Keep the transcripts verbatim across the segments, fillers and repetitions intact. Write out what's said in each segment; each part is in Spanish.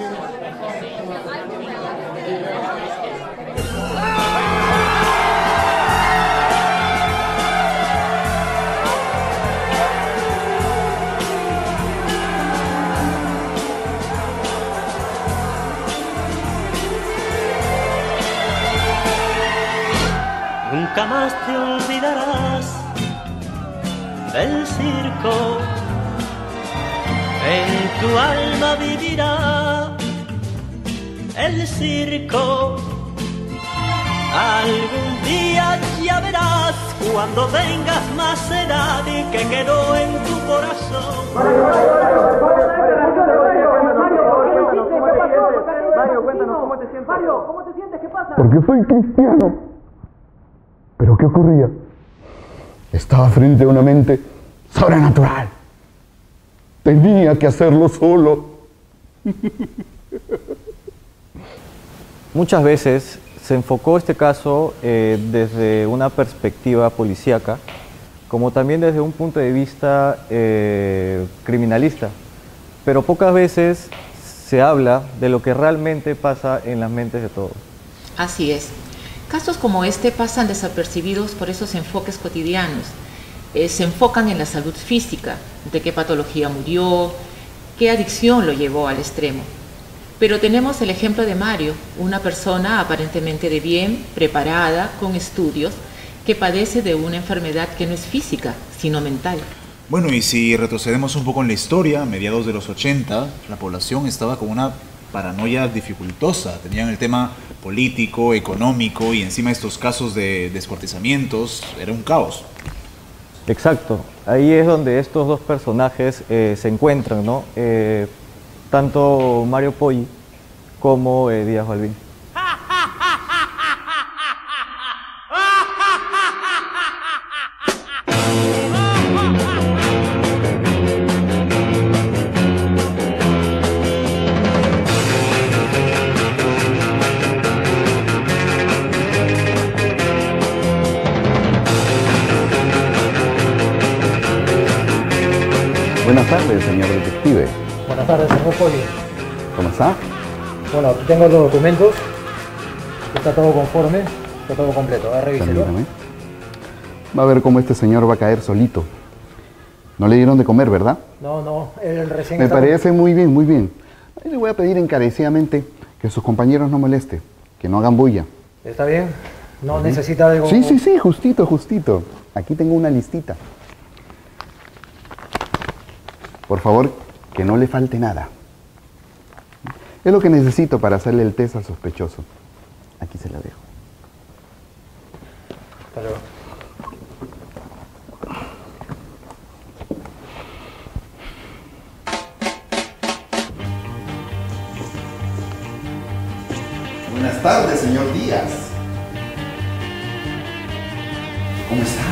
Nunca más te olvidarás del circo, en tu alma vivirá el circo. Algún día ya verás cuando tengas más edad y que quedó en tu corazón. Mario, cuéntanos cómo te sientes. Mario, ¿cómo te sientes? ¿Qué pasa? Porque soy cristiano. ¿Pero qué ocurría? Estaba frente a una mente sobrenatural. Tenía que hacerlo solo. Muchas veces se enfocó este caso eh, desde una perspectiva policíaca, como también desde un punto de vista eh, criminalista, pero pocas veces se habla de lo que realmente pasa en las mentes de todos. Así es. Casos como este pasan desapercibidos por esos enfoques cotidianos. Eh, se enfocan en la salud física, de qué patología murió, qué adicción lo llevó al extremo. Pero tenemos el ejemplo de Mario, una persona aparentemente de bien, preparada, con estudios, que padece de una enfermedad que no es física, sino mental. Bueno, y si retrocedemos un poco en la historia, a mediados de los ochenta, la población estaba con una paranoia dificultosa. Tenían el tema político, económico y encima estos casos de descuartizamientos. Era un caos. Exacto. Ahí es donde estos dos personajes eh, se encuentran, ¿no? Eh, tanto Mario Poggi como eh, Díaz Balbín. Buenas tardes, señor detective. Buenas tardes, señor Poggi. ¿Cómo está? Bueno, aquí tengo los documentos. Está todo conforme, está todo completo. A ver, revíselo. Permítame. Va a ver cómo este señor va a caer solito. No le dieron de comer, ¿verdad? No, no, él recién Me está... parece muy bien, muy bien. Ahí le voy a pedir encarecidamente que sus compañeros no moleste, que no hagan bulla. ¿Está bien? ¿No uh-huh. necesita algo? Sí, sí, sí, justito, justito. Aquí tengo una listita. Por favor, que no le falte nada. Es lo que necesito para hacerle el test al sospechoso. Aquí se la dejo. Hasta luego. Buenas tardes, señor Díaz. ¿Cómo está?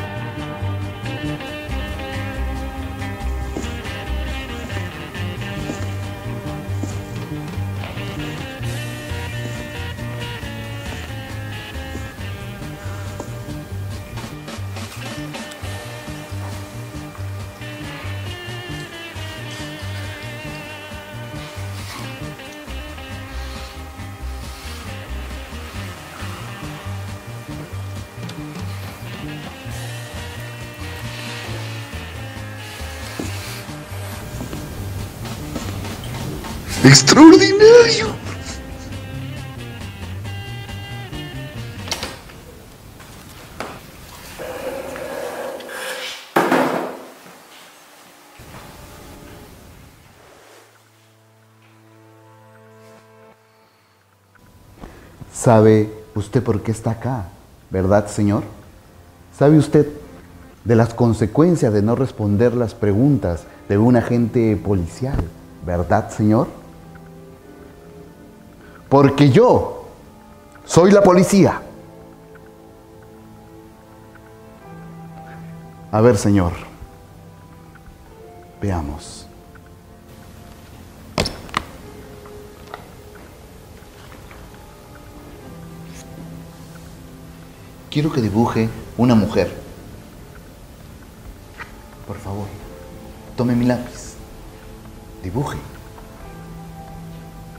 ¡Extraordinario! ¿Sabe usted por qué está acá, verdad, señor? ¿Sabe usted de las consecuencias de no responder las preguntas de un agente policial, verdad, señor? Porque yo soy la policía. A ver, señor, veamos. Quiero que dibuje una mujer. Por favor, tome mi lápiz. Dibuje.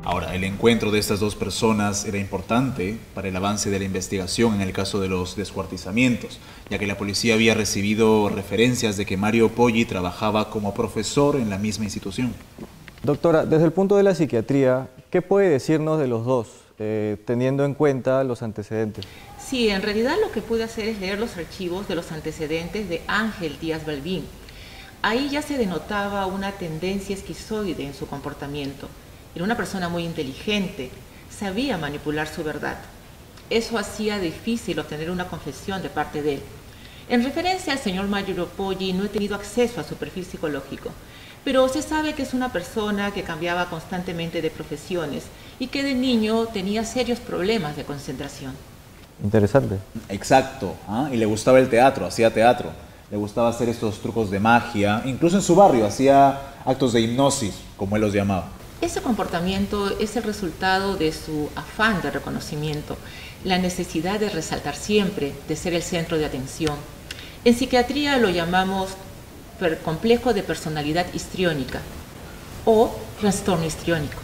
Ahora, el encuentro de estas dos personas era importante para el avance de la investigación en el caso de los descuartizamientos, ya que la policía había recibido referencias de que Mario Poggi trabajaba como profesor en la misma institución. Doctora, desde el punto de la psiquiatría, ¿qué puede decirnos de los dos, eh, teniendo en cuenta los antecedentes? Sí, en realidad lo que pude hacer es leer los archivos de los antecedentes de Ángel Díaz Balbín. Ahí ya se denotaba una tendencia esquizoide en su comportamiento. Era una persona muy inteligente, sabía manipular su verdad. Eso hacía difícil obtener una confesión de parte de él. En referencia al señor Mario Poggi, no he tenido acceso a su perfil psicológico, pero se sabe que es una persona que cambiaba constantemente de profesiones y que de niño tenía serios problemas de concentración. Interesante. Exacto, ¿ah? Y le gustaba el teatro, hacía teatro, le gustaba hacer estos trucos de magia, incluso en su barrio hacía actos de hipnosis, como él los llamaba. Ese comportamiento es el resultado de su afán de reconocimiento, la necesidad de resaltar siempre, de ser el centro de atención. En psiquiatría lo llamamos complejo de personalidad histriónica o trastorno histriónico.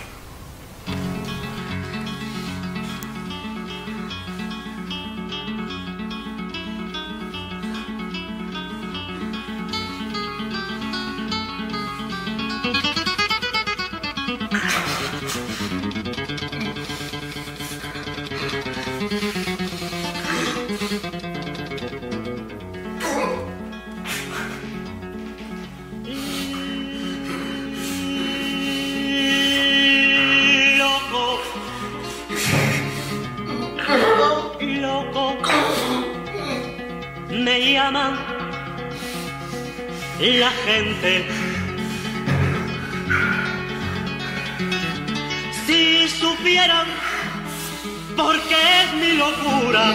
Me llaman la gente. Si supieran por qué es mi locura,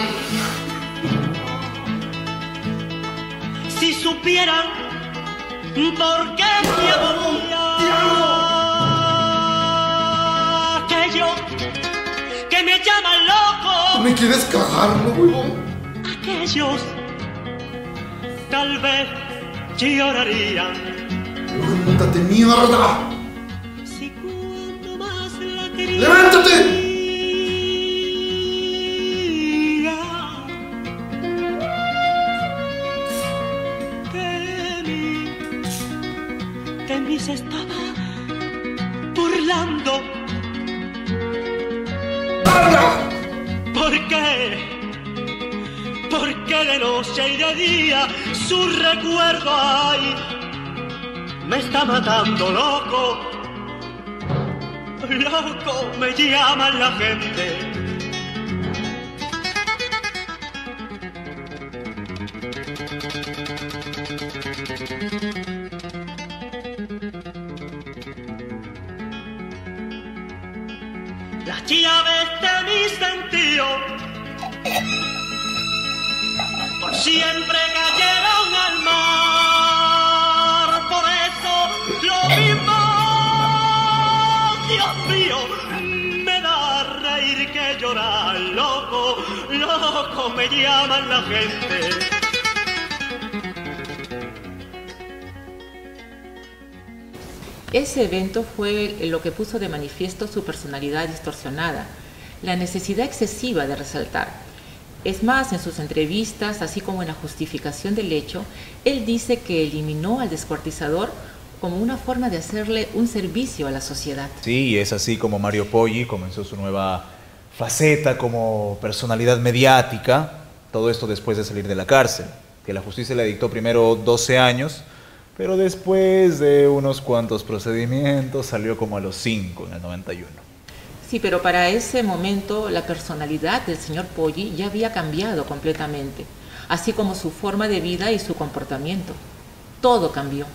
si supieran por qué es mi agonía, que yo, que me llaman loco. ¿Me quieres cagar, no, huevón? Aquellos tal vez llorarían. ¡Levántate, mierda! Si cuando más la quería, ¡levántate! De mí, de mí se estaba burlando. ¡Habla! ¿Por qué? Porque de noche y de día su recuerdo ay me está matando loco, loco me llaman la gente. Las llaves de mi sentido por siempre cayeron al mar, por eso lo mismo, Dios mío, me da reír que llorar, loco, loco me llaman la gente. Ese evento fue lo que puso de manifiesto su personalidad distorsionada, la necesidad excesiva de resaltar. Es más, en sus entrevistas, así como en la justificación del hecho, él dice que eliminó al descuartizador como una forma de hacerle un servicio a la sociedad. Sí, es así como Mario Poggi comenzó su nueva faceta como personalidad mediática, todo esto después de salir de la cárcel, que la justicia le dictó primero doce años, pero después de unos cuantos procedimientos salió como a los cinco en el noventa y uno. Sí, pero para ese momento la personalidad del señor Poggi ya había cambiado completamente, así como su forma de vida y su comportamiento. Todo cambió.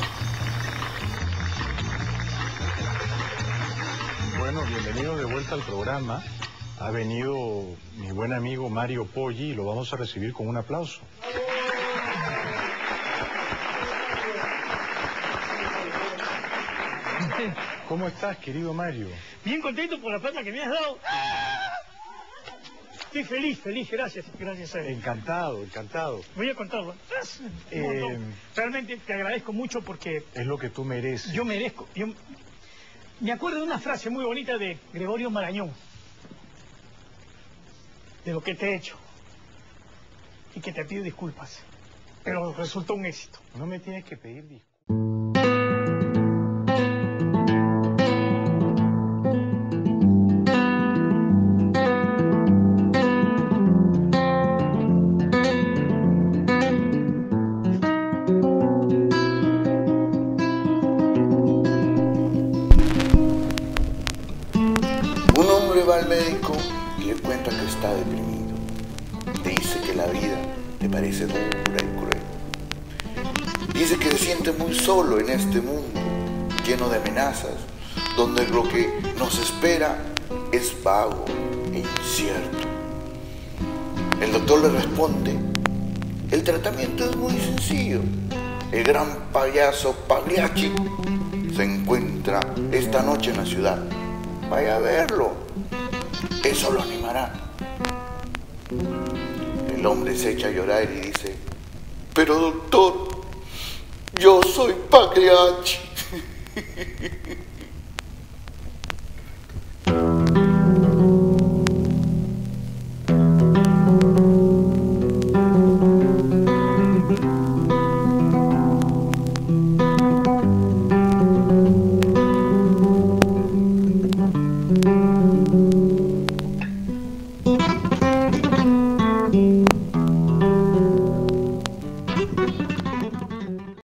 Bueno, bienvenido de vuelta al programa. Ha venido mi buen amigo Mario Poggi y lo vamos a recibir con un aplauso. ¿Cómo estás, querido Mario? Bien contento por la plata que me has dado. Estoy feliz, feliz, gracias, gracias a él. Encantado, encantado. Voy a contarlo. Eh, no, no. Realmente te agradezco mucho porque... Es lo que tú mereces. Yo merezco, yo Me acuerdo de una frase muy bonita de Gregorio Marañón. De lo que te he hecho. Y que te pido disculpas. Pero resultó un éxito. No me tienes que pedir disculpas. Un hombre va al médico y le cuenta que está deprimido. Le dice que la vida le parece dura y cruel. Dice que se siente muy solo en este mundo, lleno de amenazas, donde lo que nos espera es vago e incierto. El doctor le responde, el tratamiento es muy sencillo. El gran payaso Pagliacci se encuentra esta noche en la ciudad. Vaya a verlo, eso lo animará. El hombre se echa a llorar y dice, pero doctor, yo soy Pagliacci.